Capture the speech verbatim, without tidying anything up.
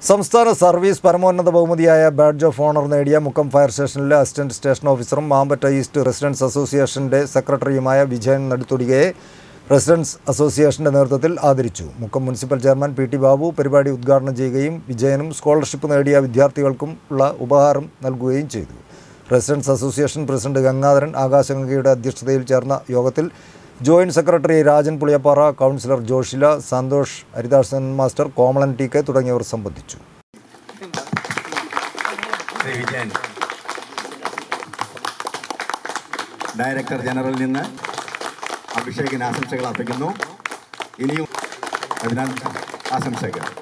സംസ്ഥാന സർവീസ് പരമോന്നത ബഹുമതിയായ ബാഡ്ജ് ഓഫ് ഓണർ നേടിയ മുക്കം ഫയർ സ്റ്റേഷനിലെ അസിസ്റ്റന്റ് സ്റ്റേഷൻ ഓഫീസറും മാമ്പറ്റ ഈസ്റ്റ് റെസിഡൻസ് അസോസിയേഷന്റെ സെക്രട്ടറിയുമായ വിജയൻ നടുത്തുടികയെ റെസിഡൻസ് അസോസിയേഷന്റെ നേതൃത്വത്തിൽ ആദരിച്ചു. Mukkam municipal chairman P T Babu പരിപാടി ഉദ്ഘാടനം ചെയ്യുകയും വിജയനും സ്കോളർഷിപ്പ് നേടിയ വിദ്യാർത്ഥികൾക്കും ഉള്ള ഉപഹാരം നൽകുകയും ചെയ്തു. റെസിഡൻസ് അസോസിയേഷൻ പ്രസിഡന്റ് ഗംഗാധരൻ ആകാശഗംഗയുടെ അധ്യക്ഷതയിൽ ചേർന്ന യോഗത്തിൽ joint secretary Rajan Puliyappara, councillor Joshila, Santhosh, Haridasan master, Komalan T K തുടങ്ങിയവർ സംബന്ധിച്ചു. ഡയറക്ടർ ജനറലിൽ നിന്ന് അഭിഷേകിന് ആശംസകൾ അർപ്പിക്കുന്നു. ഇനിയും ആശംസകൾ.